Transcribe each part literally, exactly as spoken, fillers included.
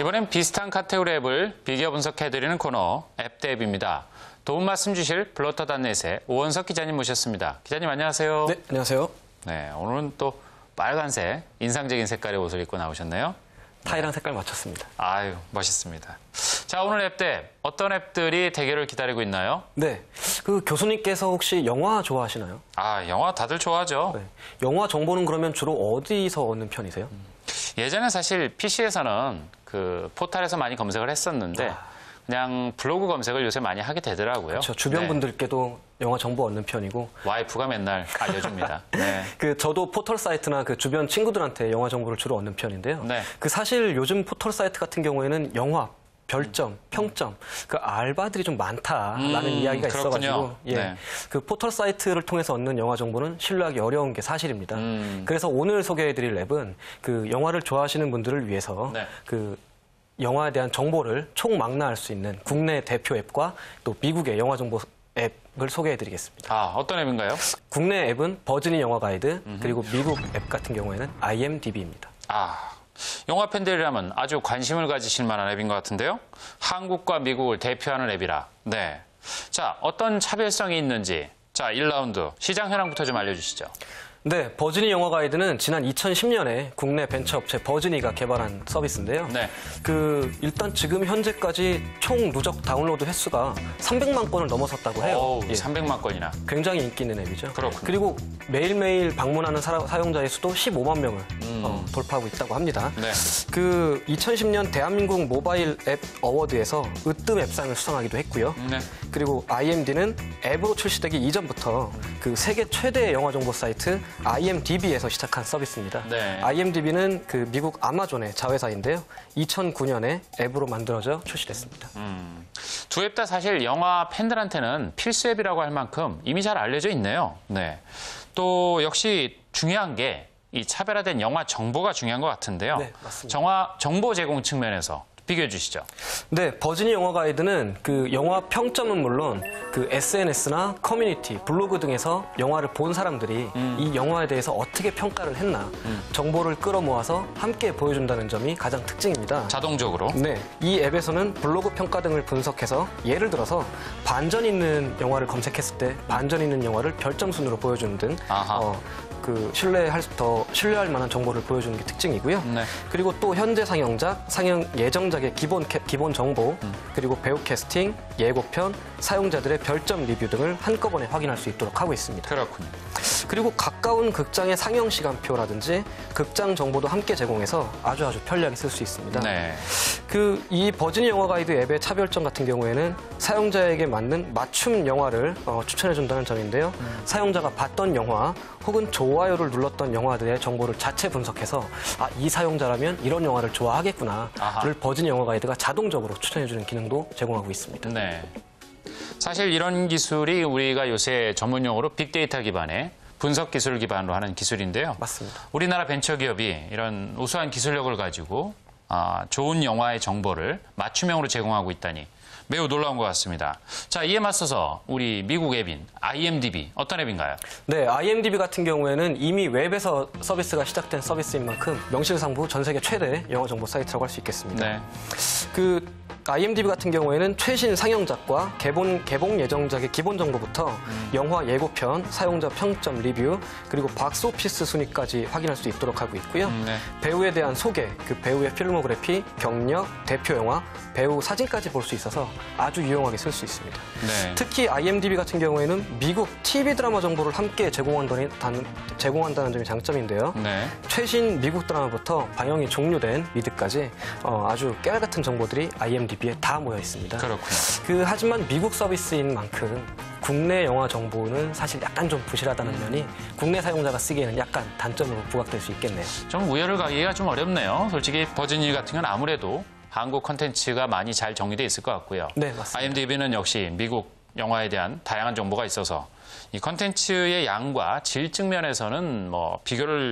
이번엔 비슷한 카테고리 앱을 비교 분석해드리는 코너 앱 대 앱입니다. 도움 말씀 주실 블러터닷넷의 오원석 기자님 모셨습니다. 기자님 안녕하세요. 네, 안녕하세요. 네, 오늘은 또 빨간색 인상적인 색깔의 옷을 입고 나오셨네요. 타이랑 색깔 맞췄습니다. 아유, 멋있습니다. 자, 오늘 앱 대 앱, 어떤 앱들이 대결을 기다리고 있나요? 네, 그 교수님께서 혹시 영화 좋아하시나요? 아, 영화 다들 좋아하죠. 네. 영화 정보는 그러면 주로 어디서 얻는 편이세요? 음. 예전에 사실 피시에서는 그 포털에서 많이 검색을 했었는데 아. 그냥 블로그 검색을 요새 많이 하게 되더라고요. 그렇죠. 주변 네. 분들께도 영화 정보 얻는 편이고. 와이프가 맨날 알려줍니다. 네. 그 저도 포털 사이트나 그 주변 친구들한테 영화 정보를 주로 얻는 편인데요. 네. 그 사실 요즘 포털 사이트 같은 경우에는 영화 별점, 평점, 그 알바들이 좀 많다라는 음, 이야기가 그렇군요. 있어가지고, 예, 네. 그 포털 사이트를 통해서 얻는 영화 정보는 신뢰하기 어려운 게 사실입니다. 음. 그래서 오늘 소개해드릴 앱은 그 영화를 좋아하시는 분들을 위해서 네. 그 영화에 대한 정보를 총망라할 수 있는 국내 대표 앱과 또 미국의 영화 정보 앱을 소개해드리겠습니다. 아, 어떤 앱인가요? 국내 앱은 버즈니 영화 가이드, 그리고 미국 앱 같은 경우에는 아이엠디비입니다. 아, 영화 팬들이라면 아주 관심을 가지실 만한 앱인 것 같은데요. 한국과 미국을 대표하는 앱이라. 네. 자, 어떤 차별성이 있는지. 자, 일 라운드 시장 현황부터 좀 알려주시죠. 네, 버즈니 영화 가이드는 지난 이천십 년에 국내 벤처업체 버즈니가 개발한 서비스인데요. 네. 그 일단 지금 현재까지 총 누적 다운로드 횟수가 삼백만 건을 넘어섰다고 해요. 오, 예. 삼백만 건이나. 굉장히 인기 있는 앱이죠. 그렇군요. 그리고 매일매일 방문하는 사, 사용자의 수도 십오만 명을 음. 어, 돌파하고 있다고 합니다. 네. 그 이천십 년 대한민국 모바일 앱 어워드에서 으뜸 앱상을 수상하기도 했고요. 네. 그리고 아이엠디는 앱으로 출시되기 이전부터 그 세계 최대 영화 정보 사이트 아이엠디비에서 시작한 서비스입니다. 네. 아이엠디비는 그 미국 아마존의 자회사인데요. 이천구 년에 앱으로 만들어져 출시됐습니다. 음, 두 앱 다 사실 영화 팬들한테는 필수 앱이라고 할 만큼 이미 잘 알려져 있네요. 네. 또 역시 중요한 게 이 차별화된 영화 정보가 중요한 것 같은데요. 네, 맞습니다. 정화, 정보 제공 측면에서 비교해 주시죠. 네, 버즈니 영화 가이드는 그 영화 평점은 물론 그 에스엔에스나 커뮤니티, 블로그 등에서 영화를 본 사람들이 음. 이 영화에 대해서 어떻게 평가를 했나 음. 정보를 끌어모아서 함께 보여준다는 점이 가장 특징입니다. 자동적으로. 네, 이 앱에서는 블로그 평가 등을 분석해서 예를 들어서 반전 있는 영화를 검색했을 때 반전 있는 영화를 별점 순으로 보여주는 등 아하. 어, 그 신뢰할 더 신뢰할 만한 정보를 보여주는 게 특징이고요. 네. 그리고 또 현재 상영작, 상영 예정작의 기본 캐, 기본 정보, 음. 그리고 배우 캐스팅, 예고편, 사용자들의 별점 리뷰 등을 한꺼번에 확인할 수 있도록 하고 있습니다. 그렇군요. 그리고 가까운 극장의 상영 시간표라든지 극장 정보도 함께 제공해서 아주 아주 편리하게 쓸 수 있습니다. 네. 그 이 버즈니 영화 가이드 앱의 차별점 같은 경우에는 사용자에게 맞는 맞춤 영화를 어, 추천해준다는 점인데요. 음. 사용자가 봤던 영화 혹은 좋아요를 눌렀던 영화들의 정보를 자체 분석해서 아, 이 사용자라면 이런 영화를 좋아하겠구나를 아하. 버즈니 영화 가이드가 자동적으로 추천해주는 기능도 제공하고 있습니다. 네. 사실 이런 기술이 우리가 요새 전문 용어로 빅데이터 기반의 분석 기술 기반으로 하는 기술인데요. 맞습니다. 우리나라 벤처기업이 이런 우수한 기술력을 가지고 아, 좋은 영화의 정보를 맞춤형으로 제공하고 있다니 매우 놀라운 것 같습니다. 자, 이에 맞서서 우리 미국 앱인 아이엠디비 어떤 앱인가요? 네, 아이엠디비 같은 경우에는 이미 웹에서 서비스가 시작된 서비스인 만큼 명실상부 전 세계 최대 영화 정보 사이트라고 할 수 있겠습니다. 네. 그 아이엠디비 같은 경우에는 최신 상영작과 개봉, 개봉 예정작의 기본 정보부터 음. 영화 예고편, 사용자 평점 리뷰, 그리고 박스오피스 순위까지 확인할 수 있도록 하고 있고요. 음, 네. 배우에 대한 소개, 그 배우의 필모그래피, 경력, 대표 영화, 배우 사진까지 볼 수 있어서 아주 유용하게 쓸 수 있습니다. 네. 특히 아이엠디비 같은 경우에는 미국 티비 드라마 정보를 함께 제공한다는, 제공한다는 점이 장점인데요. 네. 최신 미국 드라마부터 방영이 종료된 미드까지 어, 아주 깨알같은 정보들이 아이엠디비에 다 모여 있습니다. 그렇군요. 그 하지만 미국 서비스인 만큼 국내 영화 정보는 사실 약간 좀 부실하다는 면이 국내 사용자가 쓰기에는 약간 단점으로 부각될 수 있겠네요. 좀 우열을 가기가 좀 어렵네요. 솔직히 버즈니 같은 건 아무래도 한국 콘텐츠가 많이 잘 정리돼 있을 것 같고요. 네, 맞습니다. 아이엠디비는 역시 미국 영화에 대한 다양한 정보가 있어서 이 콘텐츠의 양과 질 측면에서는 뭐 비교를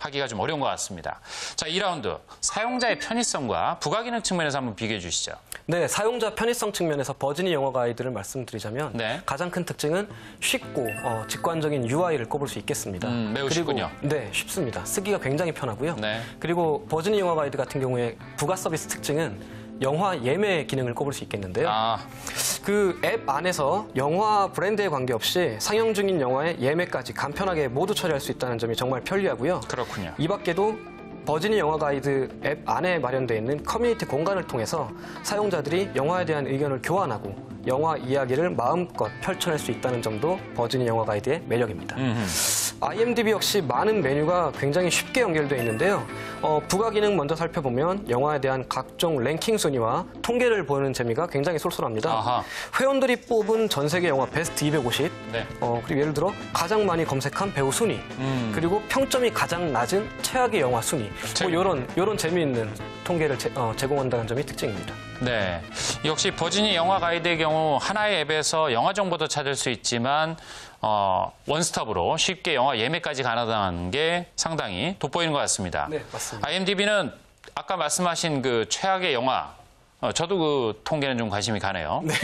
하기가 좀 어려운 것 같습니다. 자, 이 라운드 사용자의 편의성과 부가기능 측면에서 한번 비교해 주시죠. 네, 사용자 편의성 측면에서 버즈니 영어 가이드를 말씀드리자면 네. 가장 큰 특징은 쉽고 어, 직관적인 유아이를 꼽을 수 있겠습니다. 음, 매우 그리고, 쉽군요. 네, 쉽습니다. 쓰기가 굉장히 편하고요. 네. 그리고 버즈니 영어 가이드 같은 경우에 부가 서비스 특징은 영화 예매 기능을 꼽을 수 있겠는데요. 아, 그 앱 안에서 영화 브랜드에 관계없이 상영 중인 영화의 예매까지 간편하게 모두 처리할 수 있다는 점이 정말 편리하고요. 그렇군요. 이 밖에도 버즈니 영화 가이드 앱 안에 마련되어 있는 커뮤니티 공간을 통해서 사용자들이 영화에 대한 의견을 교환하고 영화 이야기를 마음껏 펼쳐낼 수 있다는 점도 버즈니 영화 가이드의 매력입니다. 음흠. 아이엠디비 역시 많은 메뉴가 굉장히 쉽게 연결되어 있는데요. 어, 부가 기능 먼저 살펴보면 영화에 대한 각종 랭킹 순위와 통계를 보는 재미가 굉장히 쏠쏠합니다. 아하. 회원들이 뽑은 전 세계 영화 베스트 이백오십, 네. 어, 그리고 예를 들어 가장 많이 검색한 배우 순위, 음. 그리고 평점이 가장 낮은 최악의 영화 순위, 뭐 이런 이런 재미있는 통계를 제, 어, 제공한다는 점이 특징입니다. 네. 역시 버지니 영화 가이드의 경우 하나의 앱에서 영화 정보도 찾을 수 있지만 어, 원스톱으로 쉽게 영화 예매까지 가능한 게 상당히 돋보이는 것 같습니다. 네, 맞습니다. 아이엠디비는 아까 말씀하신 그 최악의 영화, 어, 저도 그 통계는 좀 관심이 가네요. 네.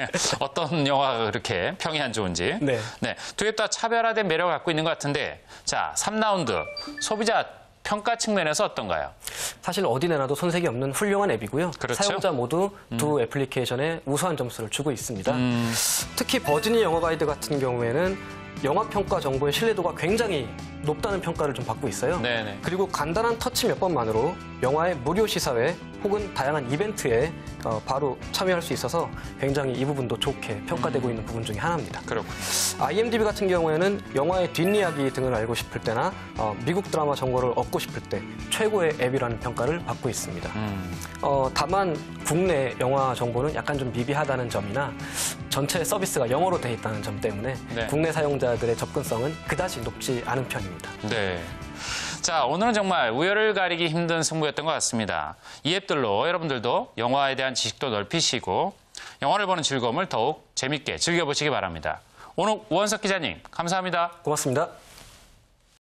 어떤 영화가 그렇게 평이 안 좋은지. 네. 네. 두 앱 다 차별화된 매력을 갖고 있는 것 같은데, 자, 삼 라운드 소비자 평가 측면에서 어떤가요? 사실 어디 내놔도 손색이 없는 훌륭한 앱이고요. 그렇죠? 사용자 모두 두 애플리케이션에 우수한 점수를 주고 있습니다. 음. 특히 버즈니 영어 가이드 같은 경우에는 영화 평가 정보의 신뢰도가 굉장히 높다는 평가를 좀 받고 있어요. 네네. 그리고 간단한 터치 몇 번만으로 영화의 무료 시사회 혹은 다양한 이벤트에 어, 바로 참여할 수 있어서 굉장히 이 부분도 좋게 평가되고 음. 있는 부분 중에 하나입니다. 그렇군요. 아이엠디비 같은 경우에는 영화의 뒷이야기 등을 알고 싶을 때나 어, 미국 드라마 정보를 얻고 싶을 때 최고의 앱이라는 평가를 받고 있습니다. 음. 어, 다만 국내 영화 정보는 약간 좀 미비하다는 점이나 전체 서비스가 영어로 돼 있다는 점 때문에 네. 국내 사용자들의 접근성은 그다지 높지 않은 편입니다. 네. 자, 오늘은 정말 우열을 가리기 힘든 승부였던 것 같습니다. 이 앱들로 여러분들도 영화에 대한 지식도 넓히시고 영화를 보는 즐거움을 더욱 재밌게 즐겨보시기 바랍니다. 오늘 우원석 기자님, 감사합니다. 고맙습니다.